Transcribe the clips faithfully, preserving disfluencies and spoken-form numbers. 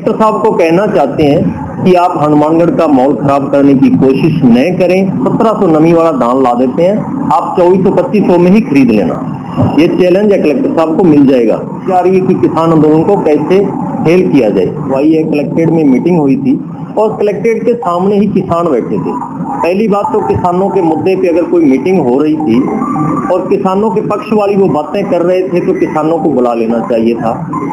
Collector साहब को कहना चाहते हैं कि आप हनुमानगढ़ का माहौल खराब करने की कोशिश न करें। सत्रह सौ नमी वाला दान ला देते हैं, आप चौबीस सौ पच्चीस सौ में ही खरीद लेना। ये चैलेंज है कलेक्टर साहब को मिल जाएगा। जा रही है कि किसान आंदोलन को कैसे फेल किया जाए। वही है, कलेक्ट्रेट में मीटिंग हुई थी और कलेक्ट्रेट के सामने ही किसान बैठे थे। पहली बात तो किसानों के मुद्दे पे अगर कोई मीटिंग हो रही थी और किसानों के पक्ष वाली वो बातें कर रहे थे तो किसानों को बुला लेना चाहिए था।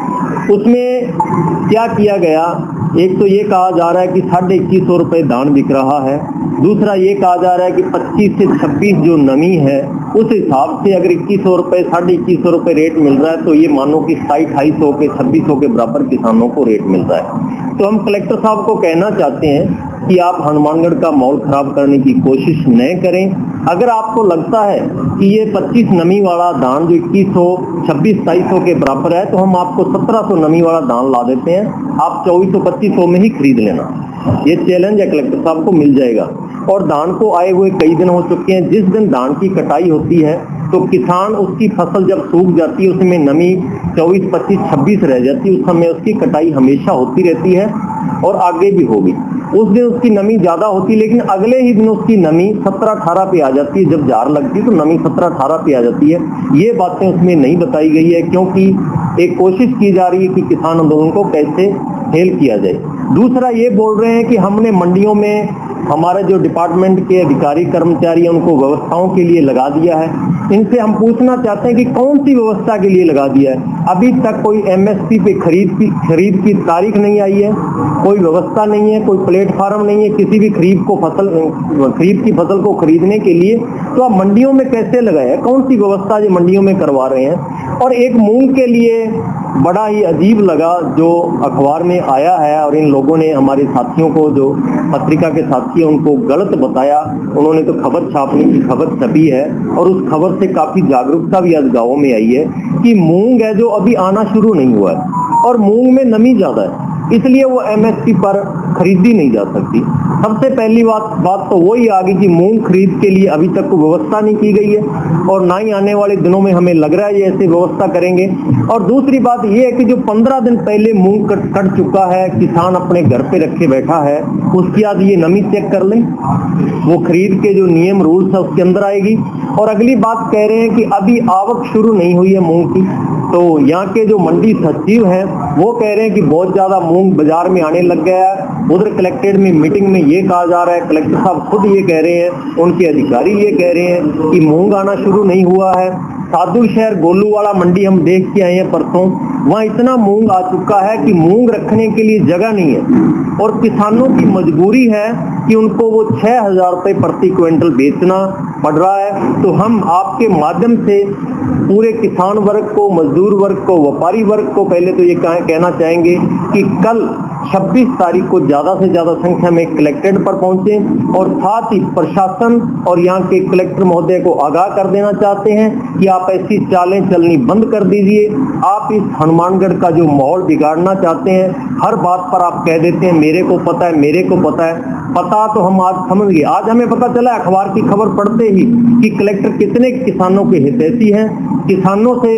उसमें क्या किया गया, एक तो ये कहा जा रहा है कि साढ़े इक्कीस सौ रुपये दान बिक रहा है, दूसरा ये कहा जा रहा है कि पच्चीस से छब्बीस जो नमी है उस हिसाब से अगर इक्कीस सौ रुपये साढ़े इक्कीस सौ रुपये रेट मिल रहा है तो ये मानो कि सताई ढाई सौ के छब्बीस सौ के बराबर किसानों को रेट मिल रहा है। तो हम कलेक्टर साहब को कहना चाहते हैं कि आप हनुमानगढ़ का माहौल खराब करने की कोशिश न करें। अगर आपको लगता है कि ये पच्चीस नमी वाला दान जो इक्कीस सौ छब्बीस सताईस सौ के बराबर है तो हम आपको सत्रह सौ नमी वाला दान ला देते हैं, आप चौबीस सौ पच्चीस सौ में ही खरीद लेना। ये चैलेंज है, कलेक्टर साहब को मिल जाएगा। और धान को आए हुए कई दिन हो चुके हैं। जिस दिन धान की कटाई होती है तो किसान उसकी फसल जब सूख जाती है उसमें नमी चौबीस पच्चीस छब्बीस रह जाती है, उस समय उसकी कटाई हमेशा होती रहती है और आगे भी होगी। उस दिन उसकी नमी ज्यादा होती है लेकिन अगले ही दिन उसकी नमी सत्रह अठारह पे आ जाती है। जब जार लगती है तो नमी सत्रह अठारह पे आ जाती है। ये बातें उसमें नहीं बताई गई है क्योंकि एक कोशिश की जा रही है कि किसान आंदोलन को कैसे फेल किया जाए। दूसरा ये बोल रहे हैं कि हमने मंडियों में हमारे जो डिपार्टमेंट के अधिकारी कर्मचारी उनको व्यवस्थाओं के लिए लगा दिया है। इनसे हम पूछना चाहते हैं कि कौन सी व्यवस्था के लिए लगा दिया है। अभी तक कोई एमएसपी पे खरीद की खरीद की तारीख नहीं आई है, कोई व्यवस्था नहीं है, कोई प्लेटफार्म नहीं है किसी भी खरीद को फसल खरीद की फसल को खरीदने के लिए। तो आप मंडियों में कैसे लगाए, कौन सी व्यवस्था जो मंडियों में करवा रहे हैं। और एक मूंग के लिए बड़ा ही अजीब लगा जो अखबार में आया है और इन लोगों ने हमारे साथियों को जो पत्रिका के साथी हैं उनको गलत बताया। उन्होंने तो खबर छापने की खबर छपी है और उस खबर से काफी जागरूकता भी आज गाँवों में आई है कि मूंग है जो अभी आना शुरू नहीं हुआ है और मूंग में नमी ज्यादा है इसलिए वो एमएसपी पर खरीदी नहीं जा सकती। सबसे पहली बात बात तो वही आ गई कि मूंग खरीद के लिए अभी तक कोई व्यवस्था नहीं की गई है और ना ही आने वाले दिनों में हमें लग रहा है ये ऐसे व्यवस्था करेंगे। और दूसरी बात ये है कि जो पंद्रह दिन पहले मूंग कट कट चुका है, किसान अपने घर पे रखे बैठा है, उसकी आज ये नमी चेक कर लें, वो खरीद के जो नियम रूल्स है उसके अंदर आएगी। और अगली बात कह रहे हैं कि अभी आवक शुरू नहीं हुई है मूंग की, तो यहाँ के जो मंडी सचिव हैं वो कह रहे हैं कि बहुत ज्यादा मूंग बाजार में आने लग गया है। उधर कलेक्ट्रेट में मीटिंग में ये कहा जा रहा है, कलेक्टर साहब खुद ये कह रहे हैं, उनके अधिकारी ये कह रहे हैं कि मूंग आना शुरू नहीं हुआ है। साधु शहर गोलूवाड़ा मंडी हम देख के आए हैं परसों, वहां इतना मूंग आ चुका है कि मूंग रखने के लिए जगह नहीं है और किसानों की मजबूरी है कि उनको वो छह हजार रुपये प्रति क्विंटल बेचना पड़ रहा है। तो हम आपके माध्यम से पूरे किसान वर्ग को, मजदूर वर्ग को, व्यापारी वर्ग को पहले तो ये कहना चाहेंगे कि कल छब्बीस तारीख को ज्यादा से ज्यादा संख्या में कलेक्ट्रेट पर पहुंचे और साथ ही प्रशासन और यहाँ के कलेक्टर महोदय को आगाह कर देना चाहते हैं कि आप ऐसी चालें चलनी बंद कर दीजिए। आप इस हनुमानगढ़ का जो माहौल बिगाड़ना चाहते हैं, हर बात पर आप कह देते हैं मेरे को पता है, मेरे को पता है। पता तो हम आज समझ गए, आज हमें पता चला अखबार की खबर पढ़ते ही कि कलेक्टर कितने किसानों के हितैषी हैं। किसानों से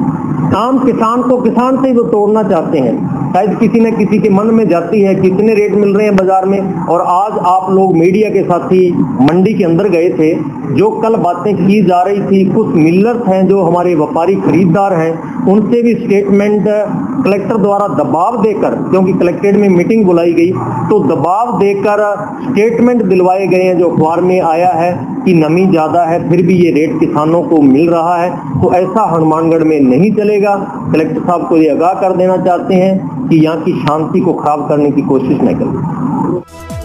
आम किसान को किसान से ही वो तोड़ना चाहते हैं। शायद किसी न किसी के मन में जाती है कितने रेट मिल रहे हैं बाजार में। और आज आप लोग मीडिया के साथी मंडी के अंदर गए थे, जो कल बातें की जा रही थी, कुछ मिलर्स हैं जो हमारे व्यापारी खरीदार हैं, उनसे भी स्टेटमेंट कलेक्टर द्वारा दबाव देकर, क्योंकि कलेक्ट्रेट में मीटिंग बुलाई गई तो दबाव देकर स्टेटमेंट दिलवाए गए हैं जो अखबार में आया है कि नमी ज्यादा है फिर भी ये रेट किसानों को मिल रहा है। तो ऐसा हनुमानगढ़ में नहीं चलेगा। कलेक्टर साहब को ये आगाह कर देना चाहते हैं कि यहाँ की शांति को खराब करने की कोशिश न करें।